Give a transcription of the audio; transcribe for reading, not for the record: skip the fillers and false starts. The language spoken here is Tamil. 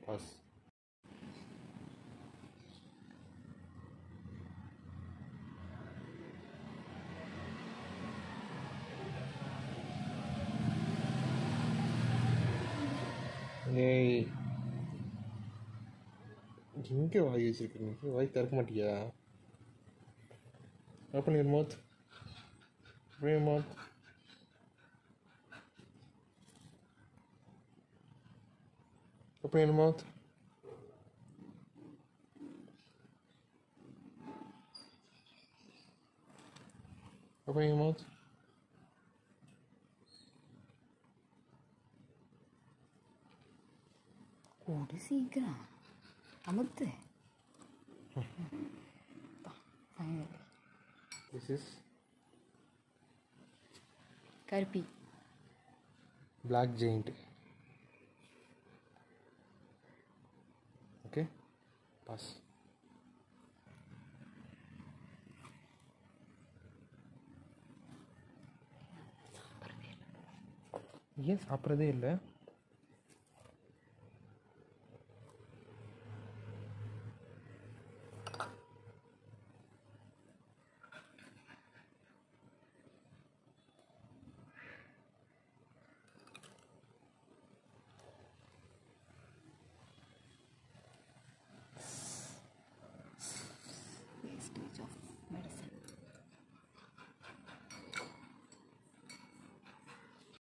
பாஸ். ஏய், எங்கே வாய் வச்சிருக்கீங்க? வாய் திறக்க மாட்டியா? Open your mouth. Open your mouth. Open your mouth. Open your mouth. ஒரு சீக்கிரம் அமுத்து. This is கருப்பி. black giant. Okay, pass. ஏன் சாப்பிட்றதே இல்லை?